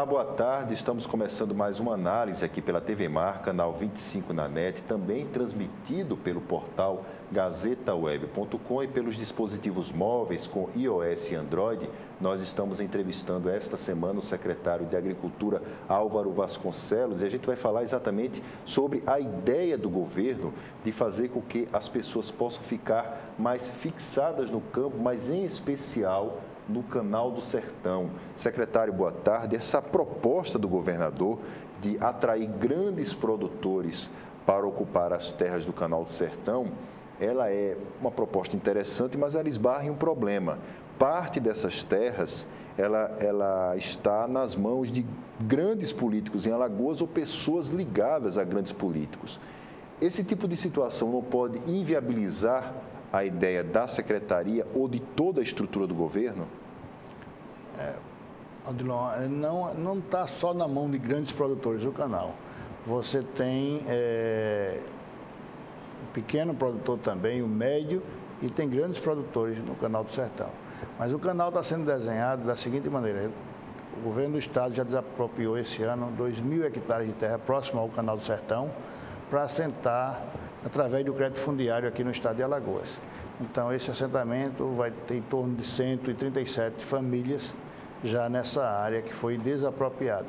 Olá, boa tarde. Estamos começando mais uma análise aqui pela TV Mar, canal 25 na NET, também transmitido pelo portal gazetaweb.com e pelos dispositivos móveis com iOS e Android. Nós estamos entrevistando esta semana o secretário de Agricultura, Álvaro Vasconcelos, e a gente vai falar exatamente sobre a ideia do governo de fazer com que as pessoas possam ficar mais fixadas no campo, mas em especial no Canal do Sertão. Secretário, boa tarde. Essa proposta do governador de atrair grandes produtores para ocupar as terras do Canal do Sertão, ela é uma proposta interessante, mas ela esbarra em um problema. Parte dessas terras, ela está nas mãos de grandes políticos em Alagoas ou pessoas ligadas a grandes políticos. Esse tipo de situação não pode inviabilizar a ideia da secretaria ou de toda a estrutura do governo? Odilon, não está só na mão de grandes produtores do canal. Você tem o pequeno produtor também, o médio, e tem grandes produtores no Canal do Sertão. Mas o canal está sendo desenhado da seguinte maneira: o governo do estado já desapropriou esse ano 2.000 hectares de terra próximo ao Canal do Sertão para assentar através do crédito fundiário aqui no estado de Alagoas. Então, esse assentamento vai ter em torno de 137 famílias já nessa área que foi desapropriada.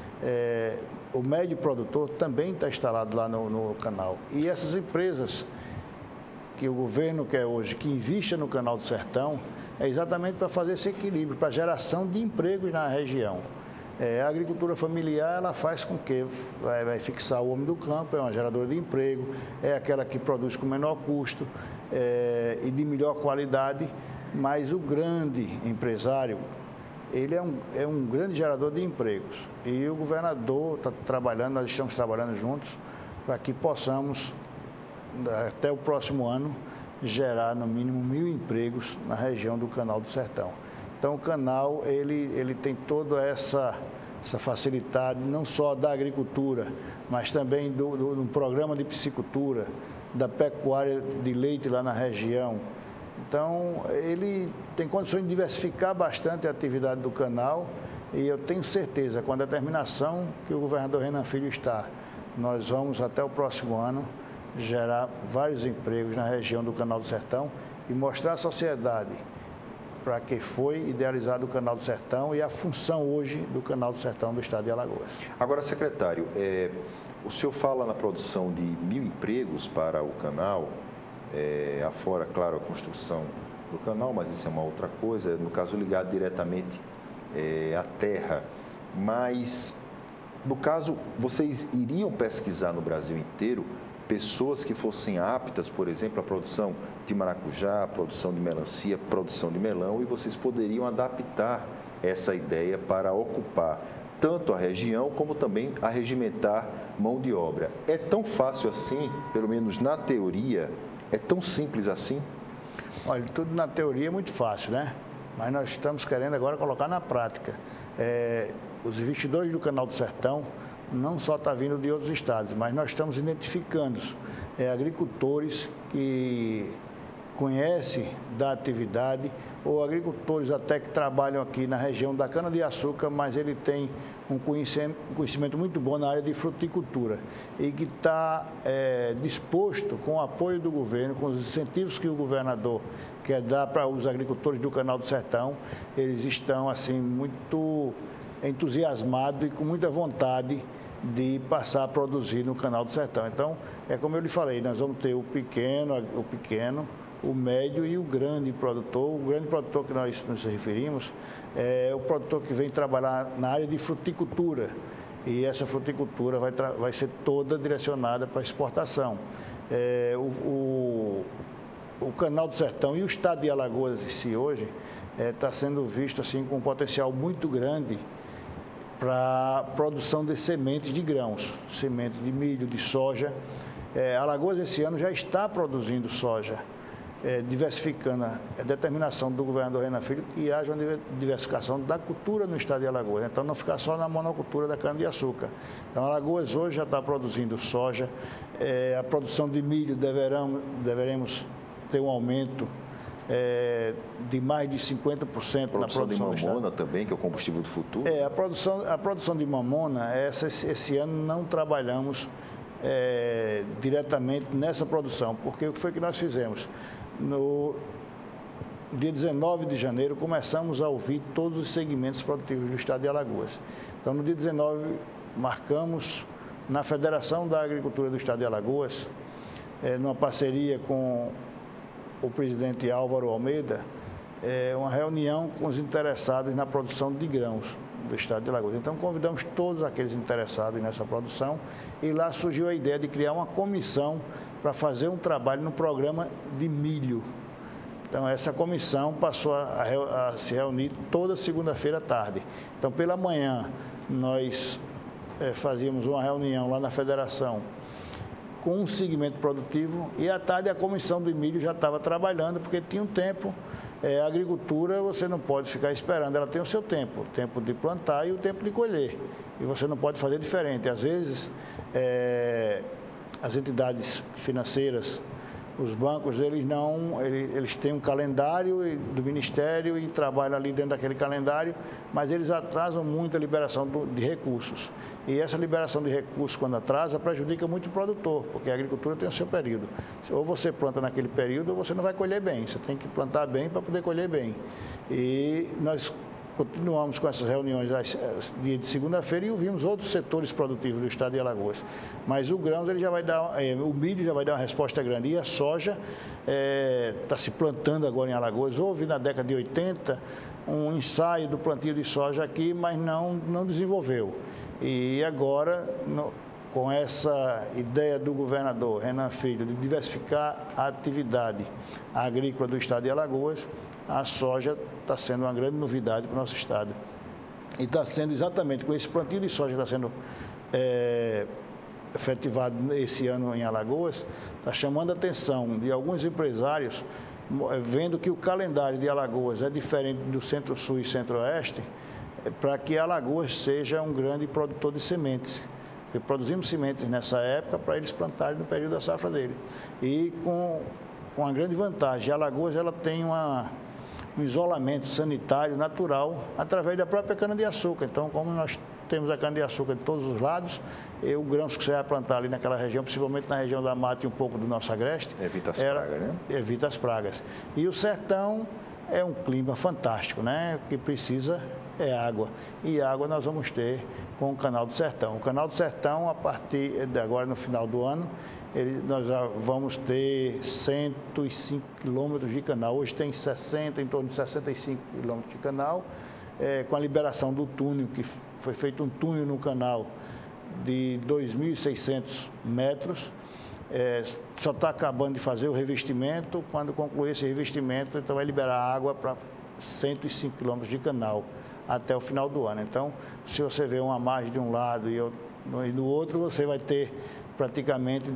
O médio produtor também está instalado lá no canal. E essas empresas que o governo quer hoje, que invista no Canal do Sertão, é exatamente para fazer esse equilíbrio, para a geração de empregos na região. A agricultura familiar, ela faz com que vai fixar o homem do campo, é uma geradora de emprego, é aquela que produz com menor custo e de melhor qualidade, mas o grande empresário, ele é um grande gerador de empregos. E o governador está trabalhando, nós estamos trabalhando juntos, para que possamos, até o próximo ano, gerar no mínimo 1.000 empregos na região do Canal do Sertão. Então, o canal, ele tem toda essa facilidade, não só da agricultura, mas também do programa de piscicultura, da pecuária de leite lá na região. Então, ele tem condições de diversificar bastante a atividade do canal e eu tenho certeza, com a determinação que o governador Renan Filho está, nós vamos, até o próximo ano, gerar vários empregos na região do Canal do Sertão e mostrar à sociedade para que foi idealizado o Canal do Sertão e a função hoje do Canal do Sertão do estado de Alagoas. Agora, secretário, o senhor fala na produção de 1.000 empregos para o canal, afora, claro, a construção do canal, mas isso é uma outra coisa, no caso ligado diretamente à terra. Mas, no caso, vocês iriam pesquisar no Brasil inteiro pessoas que fossem aptas, por exemplo, à produção de maracujá, produção de melancia, produção de melão, e vocês poderiam adaptar essa ideia para ocupar tanto a região como também arregimentar mão de obra. É tão fácil assim, pelo menos na teoria, é tão simples assim? Olha, tudo na teoria é muito fácil, né? Mas nós estamos querendo agora colocar na prática. Os investidores do Canal do Sertão não só está vindo de outros estados, mas nós estamos identificando agricultores que conhecem da atividade ou agricultores até que trabalham aqui na região da cana-de-açúcar, mas ele tem um conhecimento muito bom na área de fruticultura e que está disposto, com o apoio do governo, com os incentivos que o governador quer dar para os agricultores do Canal do Sertão, eles estão assim muito entusiasmados e com muita vontade de passar a produzir no Canal do Sertão. Então, como eu lhe falei, nós vamos ter o pequeno, o médio e o grande produtor. O grande produtor que nós nos referimos é o produtor que vem trabalhar na área de fruticultura. E essa fruticultura vai ser toda direcionada para exportação. O Canal do Sertão e o estado de Alagoas em si hoje está sendo visto assim, com um potencial muito grande para a produção de sementes de grãos, sementes de milho, de soja. Alagoas esse ano já está produzindo soja, diversificando a determinação do governador Renan Filho que haja uma diversificação da cultura no estado de Alagoas, então não ficar só na monocultura da cana-de-açúcar. Então, Alagoas hoje já está produzindo soja, a produção de milho deveremos ter um aumento de mais de 50% na produção de mamona também, que é o combustível do futuro. A produção de mamona, esse ano não trabalhamos diretamente nessa produção, porque o que foi que nós fizemos? No dia 19 de janeiro, começamos a ouvir todos os segmentos produtivos do estado de Alagoas. Então, no dia 19, marcamos na Federação da Agricultura do estado de Alagoas, numa parceria com o presidente Álvaro Almeida, uma reunião com os interessados na produção de grãos do estado de Alagoas. Então, convidamos todos aqueles interessados nessa produção e lá surgiu a ideia de criar uma comissão para fazer um trabalho no programa de milho. Então, essa comissão passou a se reunir toda segunda-feira à tarde. Então, pela manhã, nós fazíamos uma reunião lá na federação com um segmento produtivo e à tarde a comissão do milho já estava trabalhando, porque tinha um tempo. A agricultura você não pode ficar esperando, ela tem o seu tempo, o tempo de plantar e o tempo de colher. E você não pode fazer diferente. Às vezes, as entidades financeiras, os bancos, eles têm um calendário do Ministério e trabalham ali dentro daquele calendário, mas eles atrasam muito a liberação de recursos. E essa liberação de recursos, quando atrasa, prejudica muito o produtor, porque a agricultura tem o seu período. Ou você planta naquele período, ou você não vai colher bem. Você tem que plantar bem para poder colher bem. E nós continuamos com essas reuniões dia de segunda-feira e ouvimos outros setores produtivos do estado de Alagoas. Mas o grãos, ele já vai dar, o milho já vai dar uma resposta grande. E a soja está se plantando agora em Alagoas. Houve na década de 80 um ensaio do plantio de soja aqui, mas não desenvolveu. E agora, com essa ideia do governador Renan Filho de diversificar a atividade agrícola do estado de Alagoas, a soja está sendo uma grande novidade para o nosso estado. E está sendo exatamente com esse plantio de soja que está sendo efetivado esse ano em Alagoas, está chamando a atenção de alguns empresários, vendo que o calendário de Alagoas é diferente do Centro-Sul e Centro-Oeste, para que Alagoas seja um grande produtor de sementes. Porque produzimos sementes nessa época para eles plantarem no período da safra dele. E com uma grande vantagem, Alagoas ela tem um isolamento sanitário natural através da própria cana-de-açúcar. Então, como nós temos a cana-de-açúcar de todos os lados, o grão que você vai plantar ali naquela região, principalmente na região da mata e um pouco do nosso agreste... Evita as pragas, né? Evita as pragas. E o sertão é um clima fantástico, né? O que precisa é água. E água nós vamos ter com o Canal do Sertão. O Canal do Sertão, a partir de agora, no final do ano, nós já vamos ter 105 quilômetros de canal. Hoje tem em torno de 65 quilômetros de canal, com a liberação do túnel, que foi feito um túnel no canal de 2.600 metros. Só está acabando de fazer o revestimento. Quando concluir esse revestimento, então vai liberar água para 105 quilômetros de canal até o final do ano. Então, se você vê uma margem de um lado e do outro, você vai ter praticamente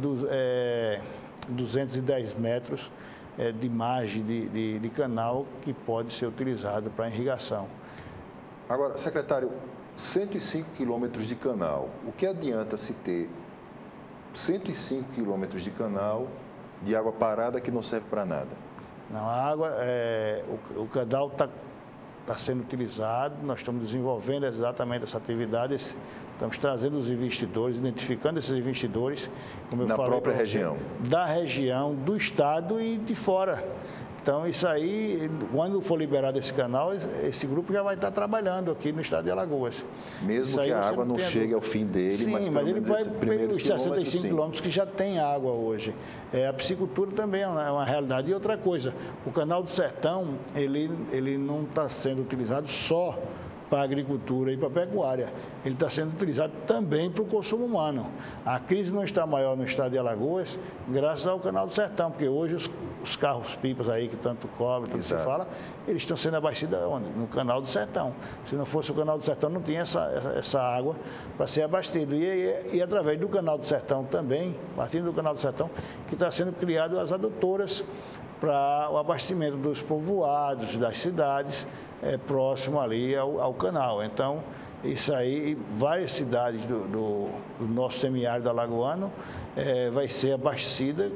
210 metros de margem de canal que pode ser utilizado para irrigação. Agora, secretário, 105 quilômetros de canal, o que adianta se ter 105 quilômetros de canal de água parada que não serve para nada? Não, a água, o canal está sendo utilizado, nós estamos desenvolvendo exatamente essa atividade, estamos trazendo os investidores, identificando esses investidores, como eu falei, na própria região? Da região, do estado e de fora. Então, isso aí, quando for liberado esse canal, esse grupo já vai estar trabalhando aqui no estado de Alagoas. Mesmo que a água não chegue ao fim dele, sim, mas ele vai pelos 65 quilômetros que já tem água hoje. A piscicultura também é uma realidade. E outra coisa, o Canal do Sertão, ele não está sendo utilizado só para a agricultura e para a pecuária. Ele está sendo utilizado também para o consumo humano. A crise não está maior no estado de Alagoas graças ao Canal do Sertão, porque hoje os carros-pipas aí que tanto cobram, tanto se fala, eles estão sendo abastecidos onde? No Canal do Sertão. Se não fosse o Canal do Sertão, não tinha essa água para ser abastecido. E através do Canal do Sertão também, partindo do Canal do Sertão, que está sendo criado as adutoras para o abastecimento dos povoados, das cidades, próximo ali ao canal. Então, isso aí, várias cidades do nosso semiárido alagoano vai ser abastecida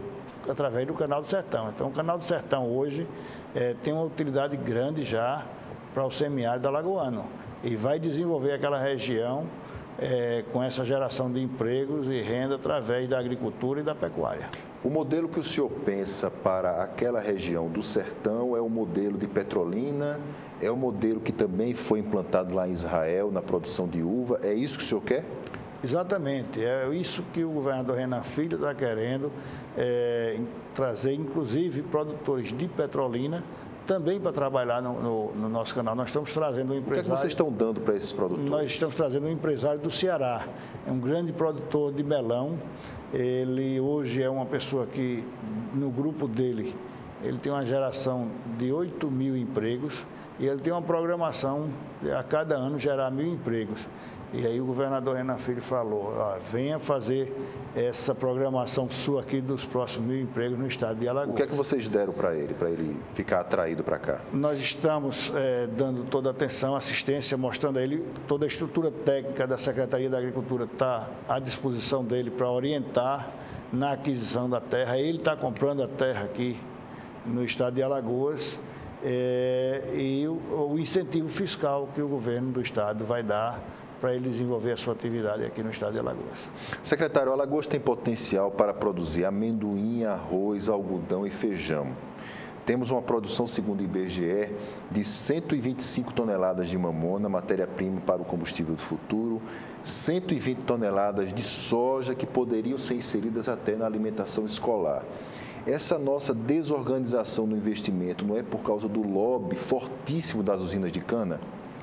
através do Canal do Sertão. Então, o Canal do Sertão hoje tem uma utilidade grande já para o semiárido alagoano e vai desenvolver aquela região com essa geração de empregos e renda através da agricultura e da pecuária. O modelo que o senhor pensa para aquela região do sertão é o modelo de Petrolina, é o modelo que também foi implantado lá em Israel, na produção de uva, é isso que o senhor quer? Exatamente, é isso que o governador Renan Filho está querendo, trazer inclusive produtores de Petrolina também para trabalhar no nosso canal. Nós estamos trazendo um empresário... O que é que vocês estão dando para esses produtores? Nós estamos trazendo um empresário do Ceará, é um grande produtor de melão. Ele hoje é uma pessoa que, no grupo dele, ele tem uma geração de 8 mil empregos e ele tem uma programação de, a cada ano, gerar 1.000 empregos. E aí o governador Renan Filho falou, venha fazer essa programação sua aqui dos próximos 1.000 empregos no estado de Alagoas. O que é que vocês deram para ele ficar atraído para cá? Nós estamos dando toda a atenção, assistência, mostrando a ele toda a estrutura técnica da Secretaria da Agricultura está à disposição dele para orientar na aquisição da terra. Ele está comprando a terra aqui no estado de Alagoas e o incentivo fiscal que o governo do estado vai dar para ele desenvolver a sua atividade aqui no estado de Alagoas. Secretário, Alagoas tem potencial para produzir amendoim, arroz, algodão e feijão. Temos uma produção, segundo o IBGE, de 125 toneladas de mamona, matéria-prima para o combustível do futuro, 120 toneladas de soja que poderiam ser inseridas até na alimentação escolar. Essa nossa desorganização no investimento não é por causa do lobby fortíssimo das usinas de cana?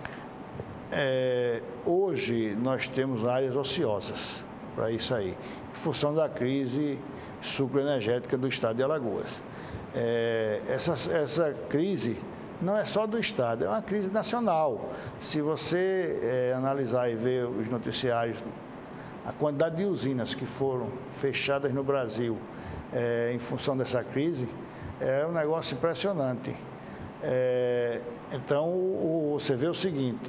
Hoje nós temos áreas ociosas para isso aí, em função da crise sucroenergética do estado de Alagoas. Essa crise não é só do estado, é uma crise nacional. Se você analisar e ver os noticiários, a quantidade de usinas que foram fechadas no Brasil em função dessa crise é um negócio impressionante. Então, você vê o seguinte...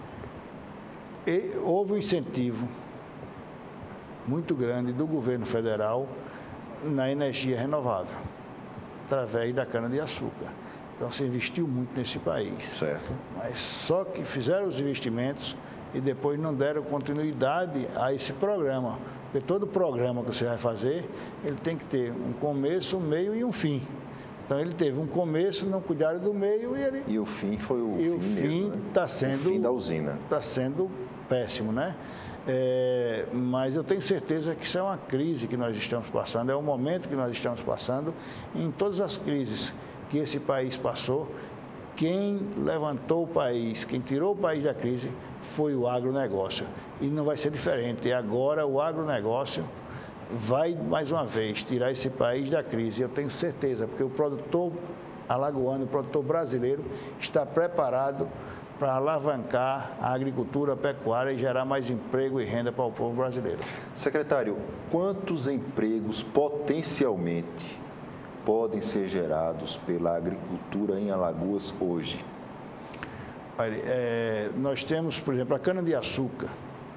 houve um incentivo muito grande do governo federal na energia renovável, através da cana-de-açúcar. Então, se investiu muito nesse país. Certo. Mas só que fizeram os investimentos e depois não deram continuidade a esse programa. Porque todo programa que você vai fazer, ele tem que ter um começo, um meio e um fim. Então, ele teve um começo, não cuidaram do meio e o fim foi o fim mesmo, né? E o fim está sendo... O fim da usina. Está sendo péssimo, né? Mas eu tenho certeza que isso é uma crise que nós estamos passando, é um momento que nós estamos passando. Em todas as crises que esse país passou, quem levantou o país, quem tirou o país da crise foi o agronegócio. E não vai ser diferente. E agora o agronegócio vai, mais uma vez, tirar esse país da crise. Eu tenho certeza, porque o produtor alagoano, o produtor brasileiro, está preparado para alavancar a agricultura, a pecuária e gerar mais emprego e renda para o povo brasileiro. Secretário, quantos empregos potencialmente podem ser gerados pela agricultura em Alagoas hoje? Olha, nós temos, por exemplo, a cana-de-açúcar.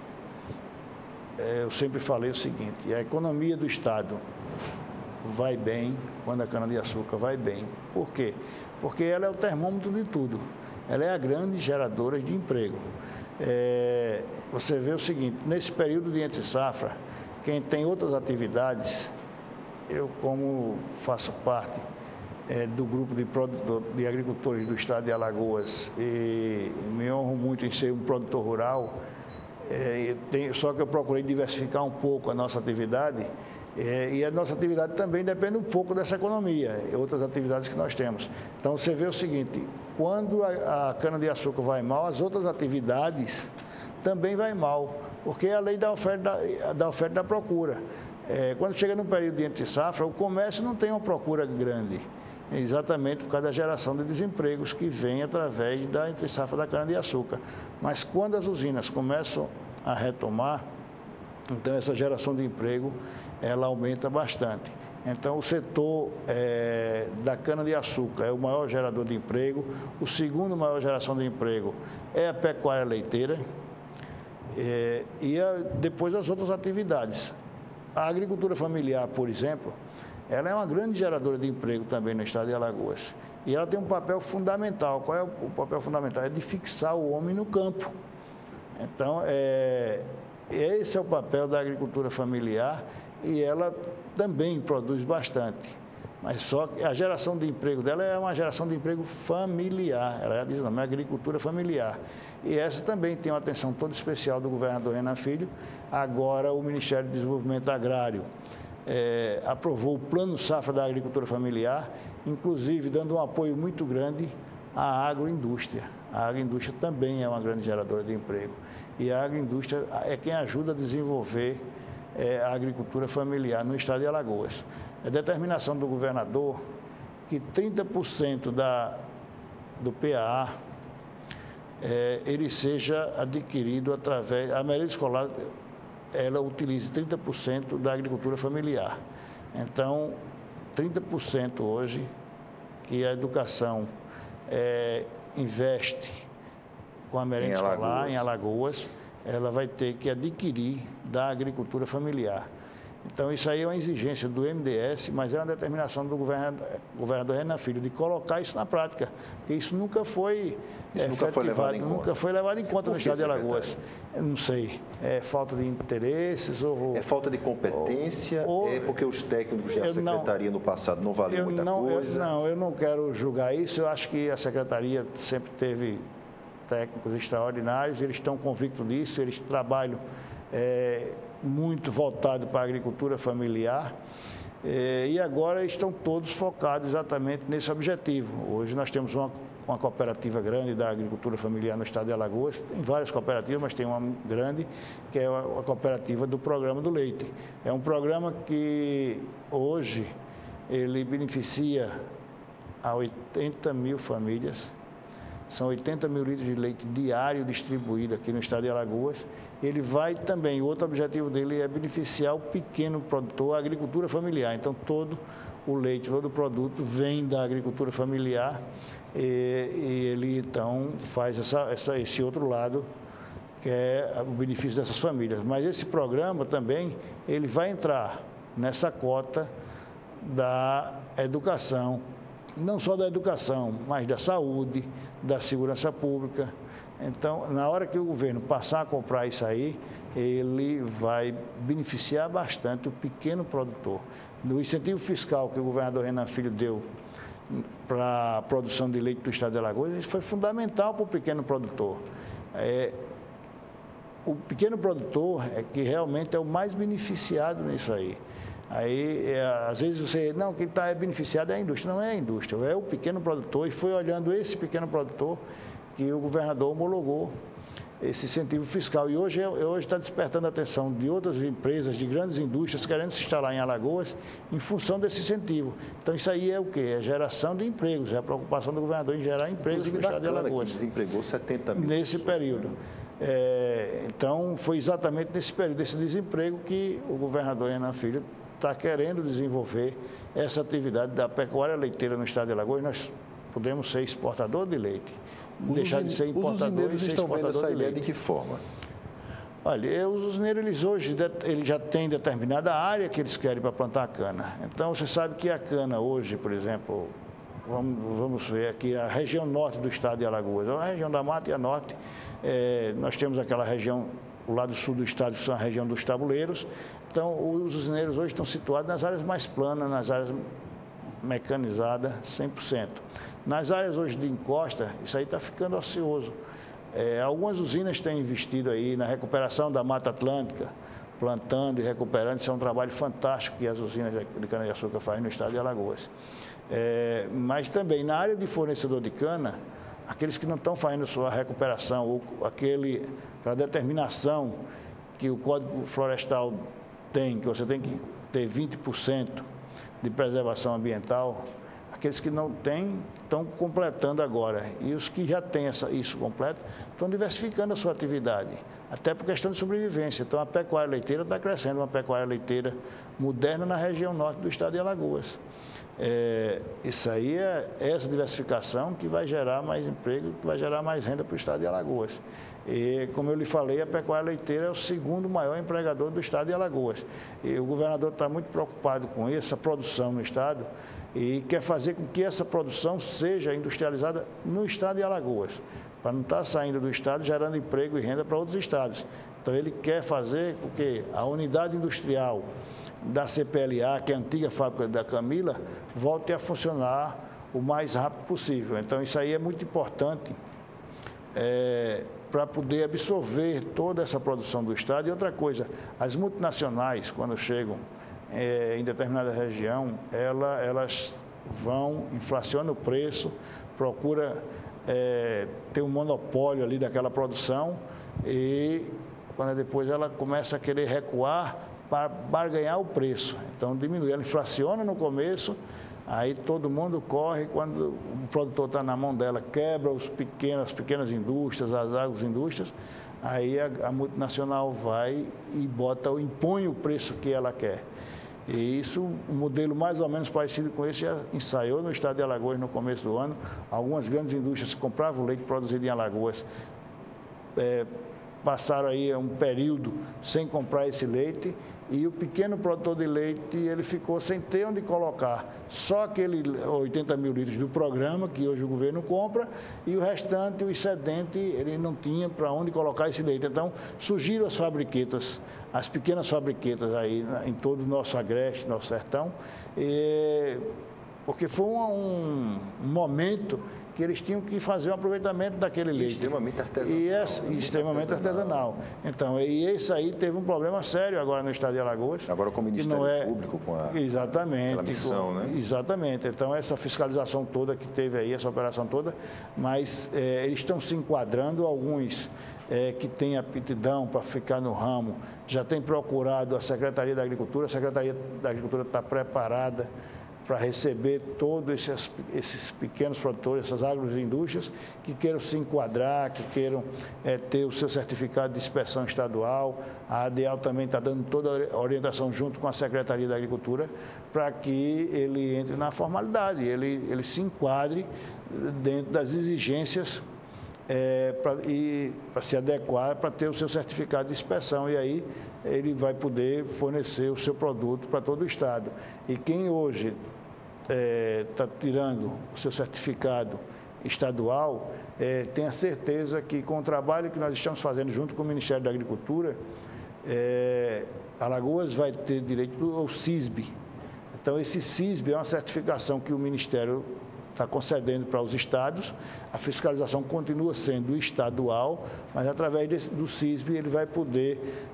Eu sempre falei o seguinte, a economia do estado vai bem quando a cana-de-açúcar vai bem. Por quê? Porque ela é o termômetro de tudo. Ela é a grande geradora de emprego. Você vê o seguinte, nesse período de entre-safra, quem tem outras atividades, eu como faço parte do grupo de agricultores do estado de Alagoas e me honro muito em ser um produtor rural, só que eu procurei diversificar um pouco a nossa atividade e a nossa atividade também depende um pouco dessa economia e outras atividades que nós temos. Então, você vê o seguinte, quando a cana-de-açúcar vai mal, as outras atividades também vai mal, porque é a lei da oferta e da procura. Quando chega num período de entre-safra, o comércio não tem uma procura grande, exatamente por causa da geração de desempregos que vem através da entre-safra da cana-de-açúcar. Mas quando as usinas começam a retomar, então essa geração de emprego, ela aumenta bastante. Então, o setor da cana-de-açúcar é o maior gerador de emprego. O segundo maior geração de emprego é a pecuária leiteira depois as outras atividades. A agricultura familiar, por exemplo, ela é uma grande geradora de emprego também no estado de Alagoas. E ela tem um papel fundamental. Qual é o papel fundamental? É de fixar o homem no campo. Então, esse é o papel da agricultura familiar e ela também produz bastante. Mas só que a geração de emprego dela é uma geração de emprego familiar. Ela diz o nome, é agricultura familiar. E essa também tem uma atenção toda especial do governador Renan Filho. Agora, o Ministério do Desenvolvimento Agrário aprovou o Plano Safra da Agricultura Familiar, inclusive dando um apoio muito grande à agroindústria. A agroindústria também é uma grande geradora de emprego. E a agroindústria é quem ajuda a desenvolver a agricultura familiar no estado de Alagoas. É determinação do governador que 30% do PAA ele seja adquirido através... A merenda escolar, ela utiliza 30% da agricultura familiar. Então, 30% hoje que a educação investe com a merenda escolar em Alagoas, ela vai ter que adquirir da agricultura familiar. Então, isso aí é uma exigência do MDS, mas é uma determinação do governador Renan Filho de colocar isso na prática, porque isso nunca foi levado em conta no estado de Alagoas. Eu não sei, é falta de interesses ou... É falta de competência, é porque os técnicos da secretaria no passado não valiam muita coisa? Não, eu não quero julgar isso, eu acho que a secretaria sempre teve técnicos extraordinários, eles estão convictos disso, eles trabalham muito voltado para a agricultura familiar e agora estão todos focados exatamente nesse objetivo. Hoje nós temos uma cooperativa grande da agricultura familiar no estado de Alagoas, tem várias cooperativas, mas tem uma grande que é a cooperativa do Programa do Leite. É um programa que hoje ele beneficia a 80 mil famílias, são 80 mil litros de leite diário distribuído aqui no estado de Alagoas. Ele vai também, o outro objetivo dele é beneficiar o pequeno produtor, a agricultura familiar. Então, todo o leite, todo o produto vem da agricultura familiar e ele, então, faz esse outro lado, que é o benefício dessas famílias. Mas esse programa também, ele vai entrar nessa cota da educação, não só da educação, mas da saúde, da segurança pública. Então, na hora que o governo passar a comprar isso aí, ele vai beneficiar bastante o pequeno produtor. No incentivo fiscal que o governador Renan Filho deu para a produção de leite do estado de Alagoas, isso foi fundamental para o pequeno produtor. O pequeno produtor é que realmente é o mais beneficiado nisso aí. Aí, às vezes você, não, quem está beneficiado é a indústria. Não é a indústria, é o pequeno produtor. E foi olhando esse pequeno produtor que o governador homologou esse incentivo fiscal. E hoje está despertando a atenção de outras empresas, de grandes indústrias, querendo se instalar em Alagoas em função desse incentivo. Então, isso aí é o quê? É geração de empregos, é a preocupação do governador em gerar empregos no estado de Alagoas. Desempregou 70 mil. Nesse período. Então, foi exatamente nesse período, desse desemprego, que o governador Renan Filho está querendo desenvolver essa atividade da pecuária leiteira no estado de Alagoas. Nós podemos ser exportador de leite, deixar de ser importador e ser exportador de leite. Os usineiros estão vendo essa ideia de que forma? Olha, os usineiros, eles já têm determinada área que eles querem para plantar a cana. Então, você sabe que a cana hoje, por exemplo, vamos ver aqui a região norte do estado de Alagoas, a região da Mata e a norte, nós temos aquela região, o lado sul do estado, que são a região dos tabuleiros. Então, os usineiros hoje estão situados nas áreas mais planas, nas áreas mecanizadas, 100%. Nas áreas hoje de encosta, isso aí está ficando ocioso. Algumas usinas têm investido aí na recuperação da Mata Atlântica, plantando e recuperando. Isso é um trabalho fantástico que as usinas de cana-de-açúcar fazem no estado de Alagoas. Mas também na área de fornecedor de cana, aqueles que não estão fazendo sua recuperação, ou para determinação que o Código Florestal tem, que você tem que ter 20% de preservação ambiental, aqueles que não têm estão completando agora. E os que já têm isso completo estão diversificando a sua atividade, até por questão de sobrevivência. Então, a pecuária leiteira está crescendo, uma pecuária leiteira moderna na região norte do estado de Alagoas. Isso aí é essa diversificação que vai gerar mais emprego, que vai gerar mais renda para o estado de Alagoas. E, como eu lhe falei, a pecuária leiteira é o segundo maior empregador do estado de Alagoas. E o governador está muito preocupado com essa produção no estado e quer fazer com que essa produção seja industrializada no estado de Alagoas, para não estar saindo do estado gerando emprego e renda para outros estados. Então, ele quer fazer com que a unidade industrial da CPLA, que é a antiga fábrica da Camila, volte a funcionar o mais rápido possível. Então, isso aí é muito importante para poder absorver toda essa produção do estado. E outra coisa, as multinacionais, quando chegam em determinada região, elas vão, inflacionam o preço, procura ter um monopólio ali daquela produção e quando depois ela começa a querer recuar para barganhar o preço. Então diminui, ela inflaciona no começo, aí todo mundo corre, quando o produtor está na mão dela, quebra as pequenas indústrias, as agroindústrias, aí a multinacional vai e impõe o preço que ela quer. E isso, um modelo mais ou menos parecido com esse, já ensaiou no estado de Alagoas no começo do ano. Algumas grandes indústrias que compravam leite produzido em Alagoas passaram aí um período sem comprar esse leite e o pequeno produtor de leite ele ficou sem ter onde colocar só aquele 80 mil litros do programa que hoje o governo compra e o restante, o excedente, ele não tinha para onde colocar esse leite. Então surgiram as fabriquetas, as pequenas fabriquetas aí em todo o nosso agreste, nosso sertão, porque foi um momento que eles tinham que fazer um aproveitamento daquele leite. Extremamente artesanal. Extremamente artesanal. Então, e esse aí teve um problema sério agora no estado de Alagoas. Agora com o Ministério Público, com a missão, né? Exatamente. Então, essa fiscalização toda que teve aí, essa operação toda, mas eles estão se enquadrando, alguns que têm aptidão para ficar no ramo, já têm procurado a Secretaria da Agricultura, a Secretaria da Agricultura está preparada para receber todos esses pequenos produtores, essas agroindústrias que queiram se enquadrar, que queiram ter o seu certificado de inspeção estadual. A ADEAL também está dando toda a orientação junto com a Secretaria da Agricultura para que ele entre na formalidade, ele se enquadre dentro das exigências para se adequar, para ter o seu certificado de inspeção. E aí ele vai poder fornecer o seu produto para todo o estado. E quem hoje está tirando o seu certificado estadual, tenha certeza que com o trabalho que nós estamos fazendo junto com o Ministério da Agricultura, Alagoas vai ter direito ao CISB. Então, esse CISB é uma certificação que o Ministério está concedendo para os estados. A fiscalização continua sendo estadual, mas através do CISB ele vai poder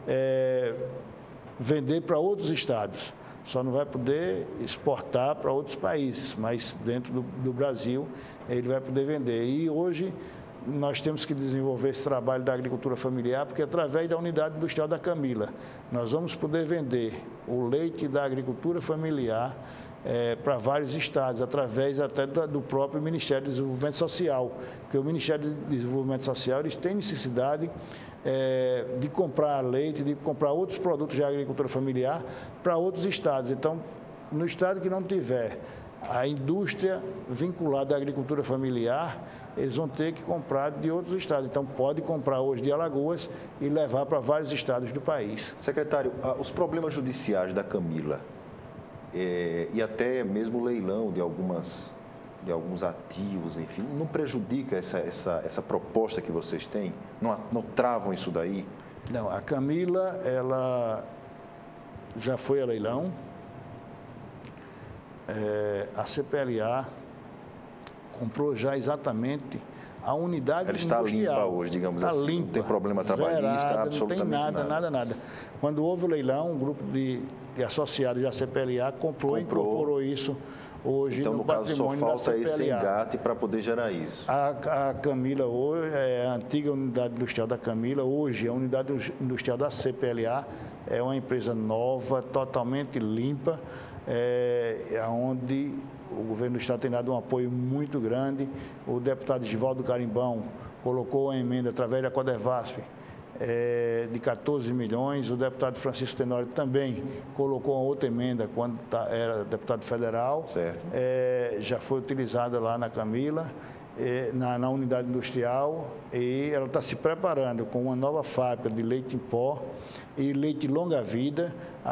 vender para outros estados. Só não vai poder exportar para outros países, mas dentro do Brasil ele vai poder vender. E hoje nós temos que desenvolver esse trabalho da agricultura familiar, porque através da unidade industrial da Camila, nós vamos poder vender o leite da agricultura familiar para vários estados, através até do próprio Ministério do Desenvolvimento Social, porque o Ministério do Desenvolvimento Social eles têm necessidade de comprar leite, de comprar outros produtos de agricultura familiar para outros estados. Então, no estado que não tiver a indústria vinculada à agricultura familiar, eles vão ter que comprar de outros estados. Então, pode comprar hoje de Alagoas e levar para vários estados do país. Secretário, os problemas judiciais da Camila e até mesmo o leilão de alguns ativos, enfim, não prejudica essa proposta que vocês têm? Não travam isso daí? Não, a Camila, ela já foi a leilão. A CPLA comprou já exatamente a unidade industrial. Ela está limpa hoje, digamos assim, limpa, não tem problema trabalhista, zerada, absolutamente não tem nada. Quando houve o leilão, um grupo de associados da CPLA comprou e incorporou isso hoje então, no patrimônio da CPLA. Então, no caso, só falta esse engate para poder gerar isso. A Camila hoje, a antiga unidade industrial da Camila, hoje a unidade industrial da CPLA é uma empresa nova, totalmente limpa, onde o governo do estado tem dado um apoio muito grande. O deputado Givaldo Carimbão colocou a emenda através da Codevasf de 14 milhões. O deputado Francisco Tenório também colocou uma outra emenda quando era deputado federal. Certo. Já foi utilizada lá na Camila, na unidade industrial, e ela está se preparando com uma nova fábrica de leite em pó e leite longa-vida.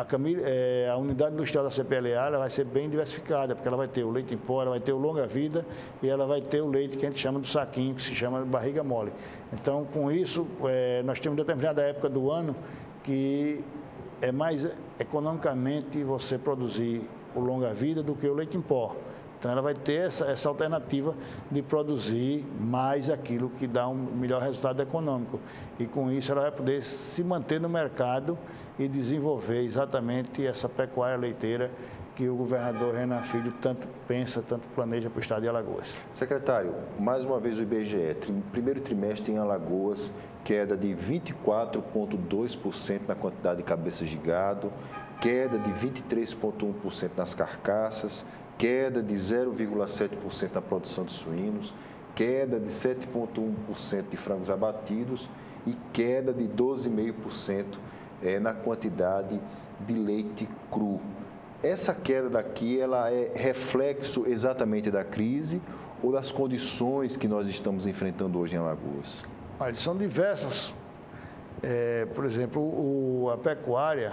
A unidade industrial da CPLA ela vai ser bem diversificada, porque ela vai ter o leite em pó, ela vai ter o longa-vida e ela vai ter o leite que a gente chama do saquinho, que se chama de barriga mole. Então, com isso, nós temos determinada época do ano que é mais economicamente você produzir o longa-vida do que o leite em pó. Então, ela vai ter essa alternativa de produzir mais aquilo que dá um melhor resultado econômico. E, com isso, ela vai poder se manter no mercado e desenvolver exatamente essa pecuária leiteira que o governador Renan Filho tanto pensa, tanto planeja para o estado de Alagoas. Secretário, mais uma vez o IBGE, primeiro trimestre em Alagoas, queda de 24,2% na quantidade de cabeças de gado, queda de 23,1% nas carcaças, queda de 0,7% na produção de suínos, queda de 7,1% de frangos abatidos e queda de 12,5% na quantidade de leite cru. Essa queda daqui, ela é reflexo exatamente da crise ou das condições que nós estamos enfrentando hoje em Alagoas? Olha, são diversas. Por exemplo, a pecuária,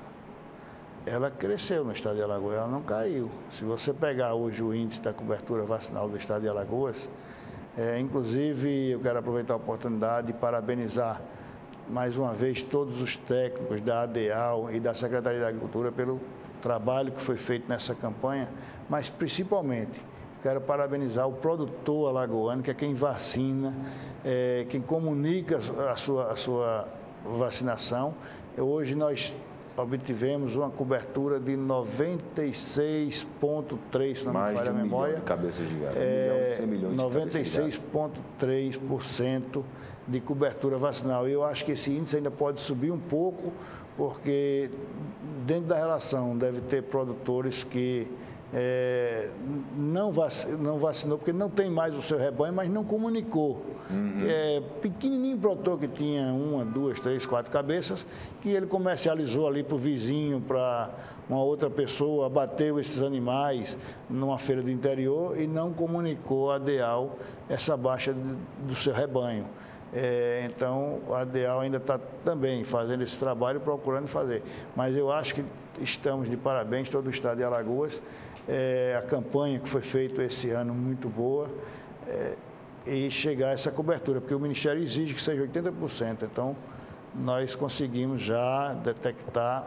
ela cresceu no estado de Alagoas, ela não caiu. Se você pegar hoje o índice da cobertura vacinal do estado de Alagoas, inclusive eu quero aproveitar a oportunidade de parabenizar mais uma vez todos os técnicos da ADEAL e da Secretaria da Agricultura pelo trabalho que foi feito nessa campanha, mas principalmente quero parabenizar o produtor alagoano, que é quem vacina, quem comunica a sua vacinação. Hoje nós obtivemos uma cobertura de 96,3%, se não me falha a memória. De cabeças de gado, 1 milhão de 96,3% de cobertura vacinal. E eu acho que esse índice ainda pode subir um pouco, porque dentro da relação deve ter produtores que não vacinou, porque não tem mais o seu rebanho, mas não comunicou. Pequenininho produtor que tinha 1, 2, 3, 4 cabeças, que ele comercializou ali para o vizinho, para uma outra pessoa, abateu esses animais numa feira do interior e não comunicou a ADEAL essa baixa do seu rebanho. Então, a ADEAL ainda está também fazendo esse trabalho, procurando fazer. Mas eu acho que estamos de parabéns, todo o estado de Alagoas. A campanha que foi feita esse ano muito boa, e chegar a essa cobertura, porque o Ministério exige que seja 80%. Então, nós conseguimos já detectar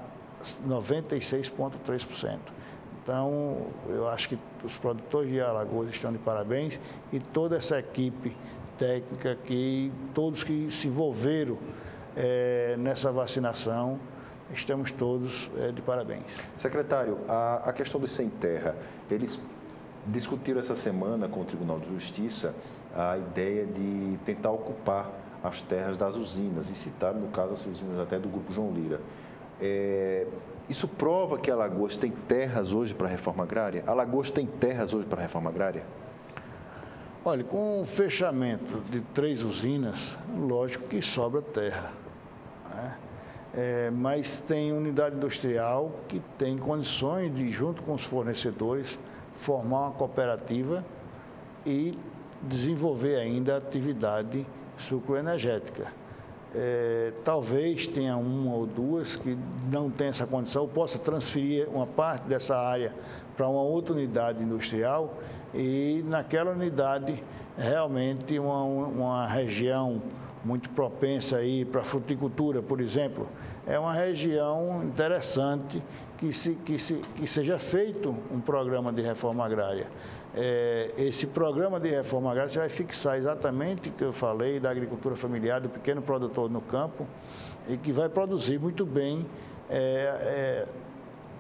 96,3%. Então, eu acho que os produtores de Alagoas estão de parabéns e toda essa equipe técnica, todos que se envolveram nessa vacinação, estamos todos de parabéns. Secretário, a questão dos sem terra, eles discutiram essa semana com o Tribunal de Justiça a ideia de tentar ocupar as terras das usinas, e citaram, no caso, as usinas até do Grupo João Lira. Isso prova que Alagoas tem terras hoje para a reforma agrária? Alagoas tem terras hoje para a reforma agrária? Olha, com o fechamento de 3 usinas, lógico que sobra terra, né? Mas tem unidade industrial que tem condições de, junto com os fornecedores, formar uma cooperativa e desenvolver ainda a atividade sucroenergética. Talvez tenha uma ou duas que não tenham essa condição, possa transferir uma parte dessa área para uma outra unidade industrial e naquela unidade realmente uma região muito propensa aí para a fruticultura, por exemplo, é uma região interessante que seja feito um programa de reforma agrária. Esse programa de reforma agrária você vai fixar exatamente o que eu falei da agricultura familiar, do pequeno produtor no campo, e que vai produzir muito bem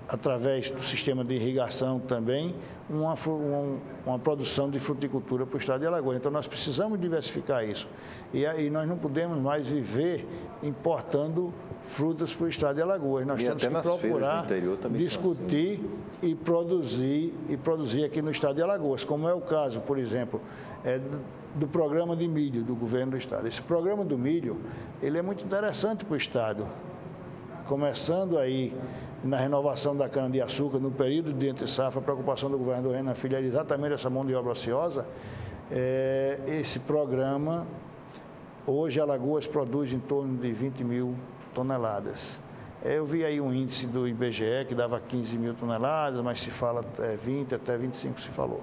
através do sistema de irrigação também, uma produção de fruticultura para o estado de Alagoas. Então, nós precisamos diversificar isso. E aí nós não podemos mais viver importando frutas para o estado de Alagoas. Nós temos que procurar discutir e produzir aqui no estado de Alagoas, como é o caso, por exemplo, do programa de milho do governo do estado. Esse programa do milho, ele é muito interessante para o estado, começando aí na renovação da cana-de-açúcar, no período de entre-safra, a preocupação do governador Renan Filho era exatamente essa mão de obra ociosa. Esse programa, hoje Alagoas produz em torno de 20 mil toneladas. Eu vi aí um índice do IBGE que dava 15 mil toneladas, mas se fala 20, até 25 se falou.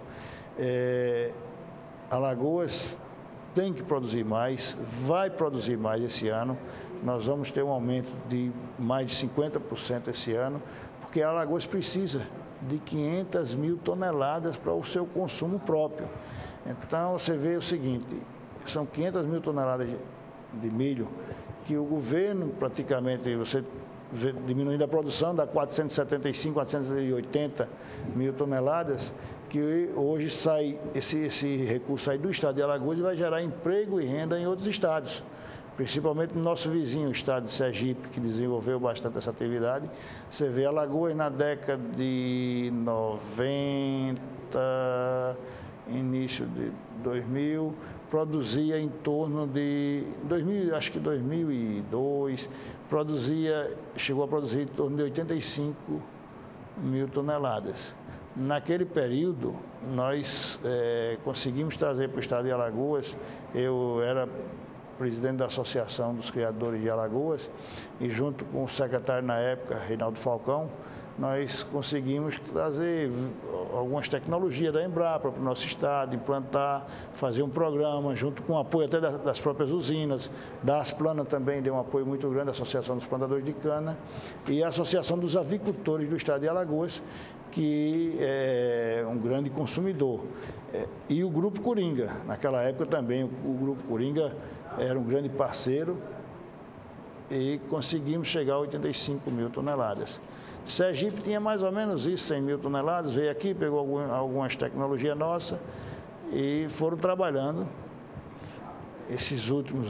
Alagoas tem que produzir mais, vai produzir mais esse ano. Nós vamos ter um aumento de mais de 50% esse ano, porque Alagoas precisa de 500 mil toneladas para o seu consumo próprio. Então, você vê o seguinte, são 500 mil toneladas de milho que o governo praticamente, você diminuindo a produção, dá 475, 480 mil toneladas, que hoje sai, esse recurso sai do estado de Alagoas e vai gerar emprego e renda em outros estados. Principalmente no nosso vizinho, o estado de Sergipe, que desenvolveu bastante essa atividade. Você vê Alagoas na década de 90, início de 2000, produzia em torno de 2000, acho que 2002, chegou a produzir em torno de 85 mil toneladas. Naquele período, nós conseguimos trazer para o estado de Alagoas, eu era presidente da Associação dos Criadores de Alagoas, e junto com o secretário na época, Reinaldo Falcão, nós conseguimos trazer algumas tecnologias da Embrapa para o nosso estado, implantar, fazer um programa, junto com o apoio até das próprias usinas, da Asplana também deu um apoio muito grande, a Associação dos Plantadores de Cana, e a Associação dos Avicultores do estado de Alagoas, que é um grande consumidor. E o Grupo Coringa, naquela época também, o Grupo Coringa era um grande parceiro e conseguimos chegar a 85 mil toneladas. Sergipe tinha mais ou menos isso, 100 mil toneladas, veio aqui, pegou algumas tecnologias nossas e foram trabalhando esses últimos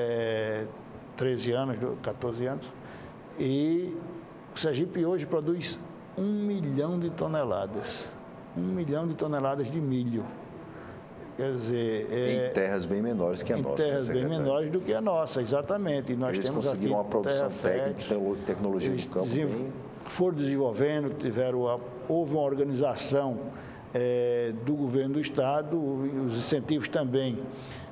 13 anos, 14 anos, e o Sergipe hoje produz 1 milhão de toneladas, 1 milhão de toneladas de milho. Quer dizer, em terras bem menores que a nossa. Em terras bem menores do que a nossa, exatamente. E nós eles temos conseguiram aqui uma produção técnica, tecnologia de campo. Foram desenvolvendo, houve uma organização do governo do estado, os incentivos também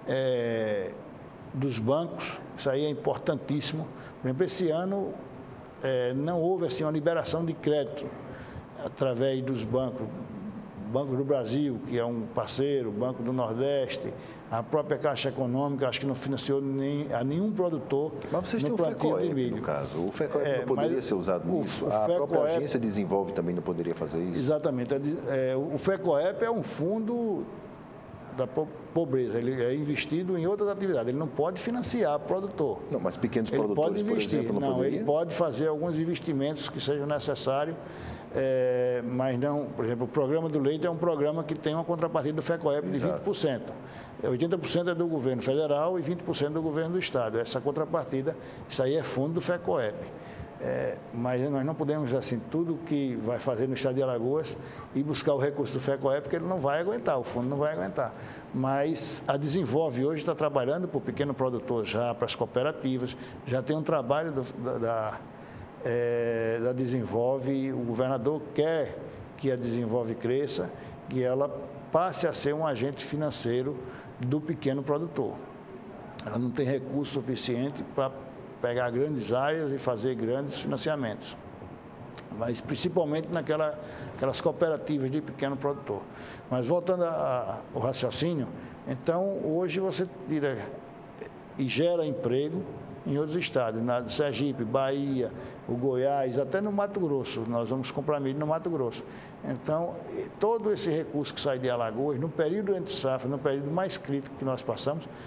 dos bancos, isso aí é importantíssimo. Por exemplo, esse ano não houve assim, uma liberação de crédito através dos bancos. Banco do Brasil, que é um parceiro, Banco do Nordeste, a própria Caixa Econômica, acho que não financiou a nenhum produtor. Mas vocês têm o FECOEP, no caso. O FECOEP não poderia ser usado nisso? A própria agência Desenvolve também não poderia fazer isso? Exatamente. O FECOEP é um fundo da pobreza, ele é investido em outras atividades, ele não pode financiar o produtor. Não, mas pequenos produtores, por exemplo, não poderia? Ele pode fazer alguns investimentos que sejam necessários, mas não, por exemplo, o programa do leite é um programa que tem uma contrapartida do FECOEP de 20%. 80% é do governo federal e 20% do governo do estado. Essa contrapartida, isso aí é fundo do FECOEP. Mas nós não podemos, assim, tudo que vai fazer no estado de Alagoas e buscar o recurso do FECOEP, porque ele não vai aguentar, o fundo não vai aguentar. Mas a Desenvolve hoje está trabalhando para o pequeno produtor já, para as cooperativas, já tem um trabalho da Desenvolve, o governador quer que a Desenvolve cresça, que ela passe a ser um agente financeiro do pequeno produtor. Ela não tem recurso suficiente para pegar grandes áreas e fazer grandes financiamentos, mas principalmente aquelas cooperativas de pequeno produtor. Mas voltando ao raciocínio, então hoje você tira e gera emprego em outros estados, na Sergipe, Bahia, o Goiás, até no Mato Grosso, nós vamos comprar milho no Mato Grosso. Então, todo esse recurso que sai de Alagoas, no período entre safra, no período mais crítico que nós passamos,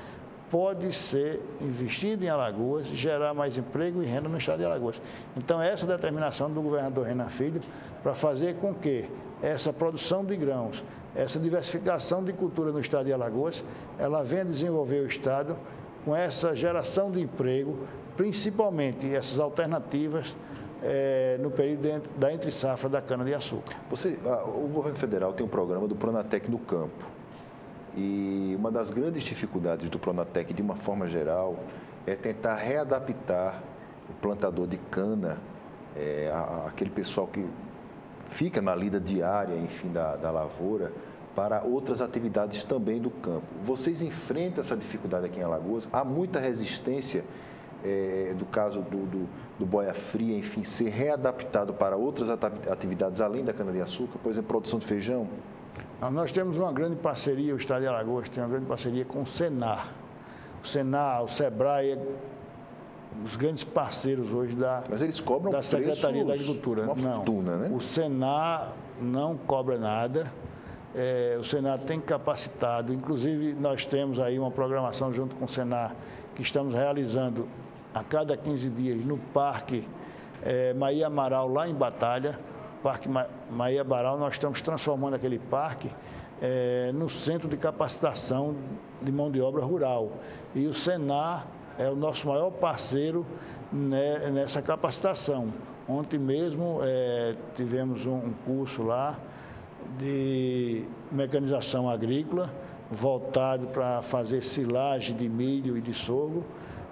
pode ser investido em Alagoas, gerar mais emprego e renda no estado de Alagoas. Então, essa determinação do governador Renan Filho para fazer com que essa produção de grãos, essa diversificação de cultura no estado de Alagoas, ela venha desenvolver o estado com essa geração de emprego, principalmente essas alternativas no período da entre-safra da cana-de-açúcar. O governo federal tem um programa do Pronatec no campo. E uma das grandes dificuldades do Pronatec, de uma forma geral, é tentar readaptar o plantador de cana, aquele pessoal que fica na lida diária, enfim, da lavoura, para outras atividades também do campo. Vocês enfrentam essa dificuldade aqui em Alagoas? Há muita resistência, do caso do boia fria, enfim, ser readaptado para outras atividades além da cana-de-açúcar, por exemplo, produção de feijão? Nós temos uma grande parceria, o estado de Alagoas tem uma grande parceria com o Senar. O Senar, o Sebrae, os grandes parceiros hoje Mas eles cobram da Secretaria da Agricultura. Uma fortuna, né? O Senar não cobra nada. O Senar tem capacitado, inclusive nós temos aí uma programação junto com o Senar que estamos realizando a cada 15 dias no Parque Maia Amaral, lá em Batalha. Parque Maia Amaral, nós estamos transformando aquele parque no centro de capacitação de mão de obra rural. E o Senar é o nosso maior parceiro nessa capacitação. Ontem mesmo tivemos um curso lá de mecanização agrícola, voltado para fazer silagem de milho e de sorgo.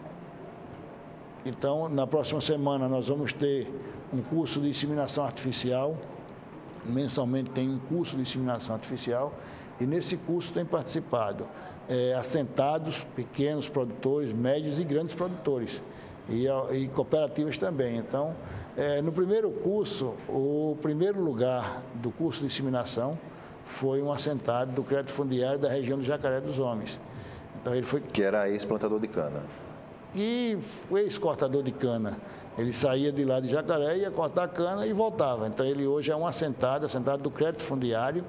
Então, na próxima semana, nós vamos ter um curso de inseminação artificial. Mensalmente tem um curso de inseminação artificial. E nesse curso tem participado assentados, pequenos produtores, médios e grandes produtores. E cooperativas também. Então, no primeiro curso, o primeiro lugar do curso de inseminação foi um assentado do crédito fundiário da região do Jacaré dos Homens. Então, ele foi... Que era ex-plantador de cana. E foi ex-cortador de cana. Ele saía de lá de Jacaré, ia cortar cana e voltava. Então, ele hoje é um assentado do crédito fundiário.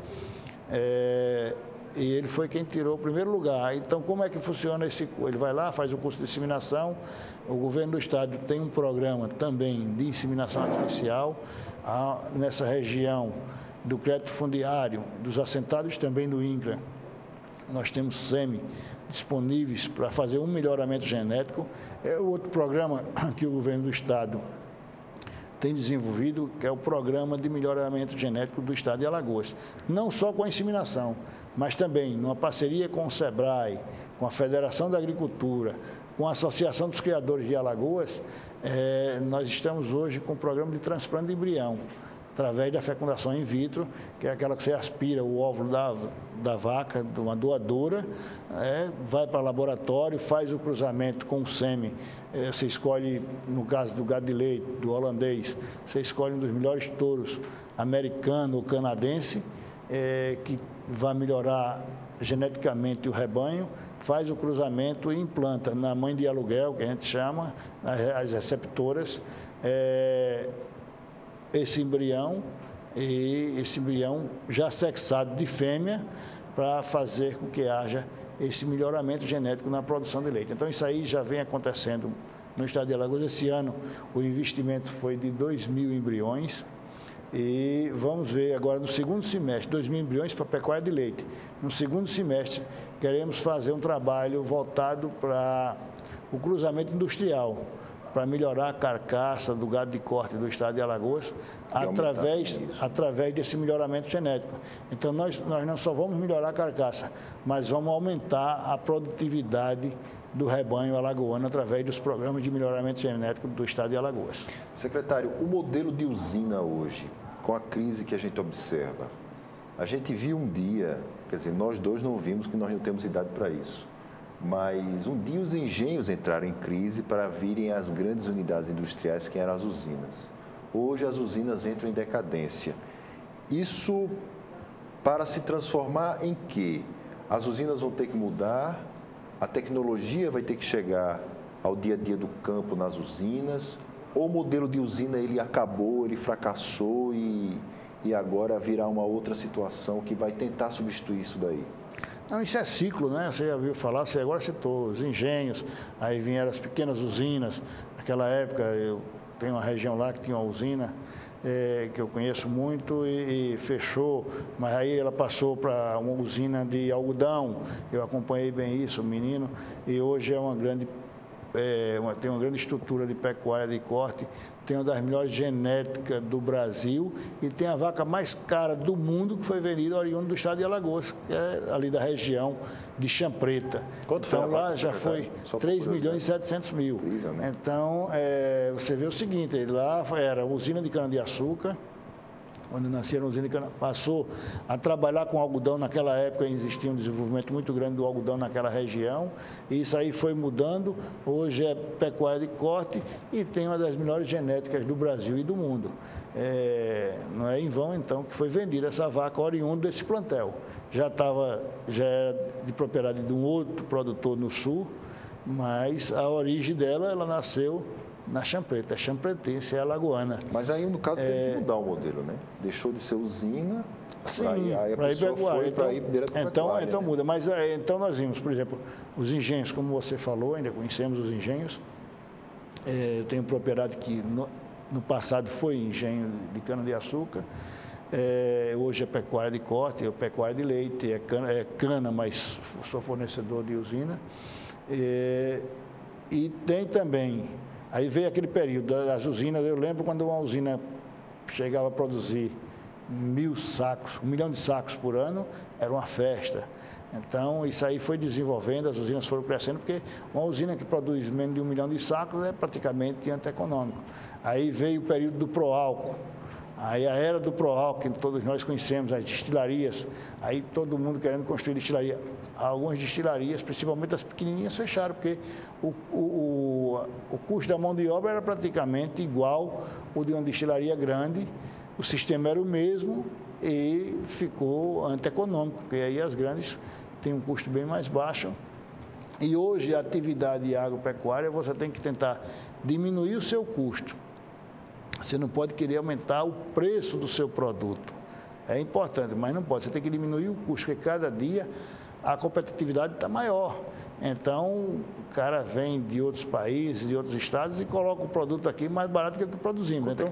E ele foi quem tirou o primeiro lugar. Então, como é que funciona esse curso? Ele vai lá, faz o curso de inseminação. O governo do estado tem um programa também de inseminação artificial nessa região do crédito fundiário, dos assentados também do INCRA. Nós temos SEMI disponíveis para fazer um melhoramento genético. O outro programa que o governo do estado tem desenvolvido, que é o Programa de Melhoramento Genético do Estado de Alagoas. Não só com a inseminação, mas também numa parceria com o Sebrae, com a Federação da Agricultura, com a Associação dos Criadores de Alagoas, nós estamos hoje com o programa de transplante de embrião, através da fecundação in vitro, que é aquela que você aspira o óvulo da vaca, de uma doadora, vai para o laboratório, faz o cruzamento com o sêmen. Você escolhe, no caso do gado de leite, do holandês, você escolhe um dos melhores touros, americano ou canadense, que vai melhorar geneticamente o rebanho, faz o cruzamento e implanta na mãe de aluguel, que a gente chama, as receptoras, esse embrião já sexado de fêmea, para fazer com que haja esse melhoramento genético na produção de leite. Então, isso aí já vem acontecendo no estado de Alagoas. Esse ano, o investimento foi de 2.000 embriões e vamos ver agora no segundo semestre, 2.000 embriões para pecuária de leite. No segundo semestre, queremos fazer um trabalho voltado para o cruzamento industrial, para melhorar a carcaça do gado de corte do estado de Alagoas, através desse melhoramento genético. Então, nós não só vamos melhorar a carcaça, mas vamos aumentar a produtividade do rebanho alagoano através dos programas de melhoramento genético do estado de Alagoas. Secretário, o modelo de usina hoje, com a crise que a gente observa, a gente viu um dia, quer dizer, nós dois não vimos que nós não temos idade para isso, mas um dia os engenhos entraram em crise para virem as grandes unidades industriais, que eram as usinas. Hoje as usinas entram em decadência. Isso para se transformar em quê? As usinas vão ter que mudar, a tecnologia vai ter que chegar ao dia a dia do campo nas usinas, ou o modelo de usina ele acabou, ele fracassou e agora virá uma outra situação que vai tentar substituir isso daí? Não, isso é ciclo, né? Você já viu falar, você agora citou os engenhos, aí vieram as pequenas usinas. Naquela época, eu tenho uma região lá que tinha uma usina, que eu conheço muito e fechou, mas aí ela passou para uma usina de algodão. Eu acompanhei bem isso, o menino, e hoje é uma grande tem uma grande estrutura de pecuária de corte, tem uma das melhores genéticas do Brasil e tem a vaca mais cara do mundo que foi vendida oriunda do estado de Alagoas, que é ali da região de Champreta. Quanto então foi lá já foi 3 milhões e 700 mil. Incrível, né? Então, você vê o seguinte, lá era usina de cana-de-açúcar, quando nasceram a usina de cana, passou a trabalhar com algodão. Naquela época existia um desenvolvimento muito grande do algodão naquela região, e isso aí foi mudando. Hoje é pecuária de corte e tem uma das melhores genéticas do Brasil e do mundo. Não é em vão, então, que foi vendida essa vaca oriunda desse plantel. Já era de propriedade de um outro produtor no sul, mas a origem dela, ela nasceu na Champreta, é champretense, é alagoana. Mas aí, no caso, teve que mudar o modelo, né? Deixou de ser usina, aí a pessoa foi para ir direto para a pecuária. Então muda, mas então nós vimos, por exemplo, os engenhos, como você falou, ainda conhecemos os engenhos. Eu tenho propriedade que no passado foi engenho de cana-de-açúcar, hoje é pecuária de corte, é pecuária de leite, é cana, mas sou fornecedor de usina. E tem também... Aí veio aquele período das usinas. Eu lembro quando uma usina chegava a produzir 1.000 sacos, 1 milhão de sacos por ano, era uma festa. Então, isso aí foi desenvolvendo, as usinas foram crescendo, porque uma usina que produz menos de 1 milhão de sacos é praticamente antieconômico. Aí veio o período do Proálcool. Aí a era do Proálcool, que todos nós conhecemos, as destilarias, aí todo mundo querendo construir destilaria. Algumas destilarias, principalmente as pequenininhas, fecharam, porque o custo da mão de obra era praticamente igual ao de uma destilaria grande, o sistema era o mesmo e ficou antieconômico, porque aí as grandes têm um custo bem mais baixo. E hoje a atividade agropecuária, você tem que tentar diminuir o seu custo. Você não pode querer aumentar o preço do seu produto. É importante, mas não pode. Você tem que diminuir o custo, porque cada dia a competitividade está maior. Então, o cara vem de outros países, de outros estados e coloca o produto aqui mais barato que o que produzimos. Então,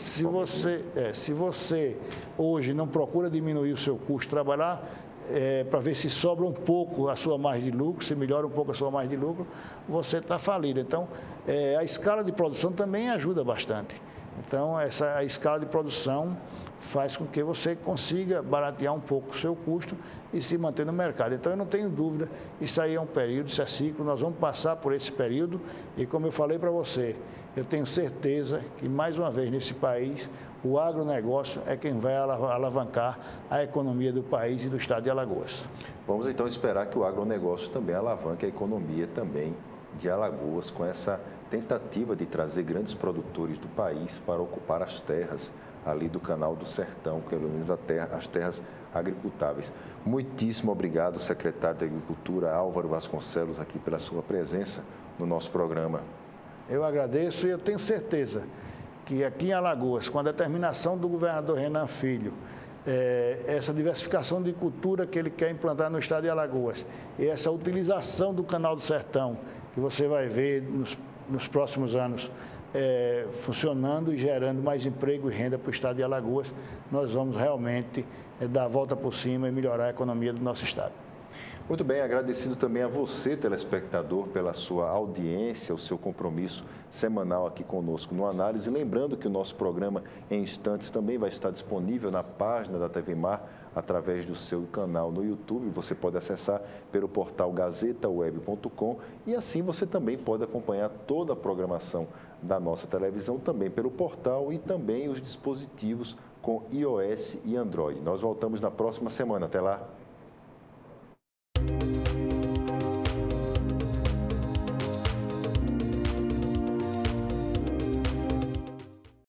se você hoje não procura diminuir o seu custo, trabalhar para ver se sobra um pouco a sua margem de lucro, se melhora um pouco a sua margem de lucro, você está falido. Então, a escala de produção também ajuda bastante. Então, a escala de produção faz com que você consiga baratear um pouco o seu custo e se manter no mercado. Então, eu não tenho dúvida, isso aí é um período, isso é ciclo, nós vamos passar por esse período e, como eu falei para você, eu tenho certeza que, mais uma vez, nesse país, o agronegócio é quem vai alavancar a economia do país e do estado de Alagoas. Vamos, então, esperar que o agronegócio também alavanque a economia também de Alagoas, com essa tentativa de trazer grandes produtores do país para ocupar as terras ali do Canal do Sertão, pelo menos as terras agricultáveis. Muitíssimo obrigado, secretário de Agricultura Álvaro Vasconcelos, aqui pela sua presença no nosso programa. Eu agradeço e eu tenho certeza que aqui em Alagoas, com a determinação do governador Renan Filho, essa diversificação de cultura que ele quer implantar no estado de Alagoas e essa utilização do Canal do Sertão, que você vai ver nos próximos anos funcionando e gerando mais emprego e renda para o estado de Alagoas, nós vamos realmente dar a volta por cima e melhorar a economia do nosso estado. Muito bem, agradecido também a você, telespectador, pela sua audiência, o seu compromisso semanal aqui conosco no Análise. Lembrando que o nosso programa em instantes também vai estar disponível na página da TV Mar, através do seu canal no YouTube. Você pode acessar pelo portal gazetaweb.com e assim você também pode acompanhar toda a programação da nossa televisão também pelo portal e também os dispositivos com iOS e Android. Nós voltamos na próxima semana. Até lá!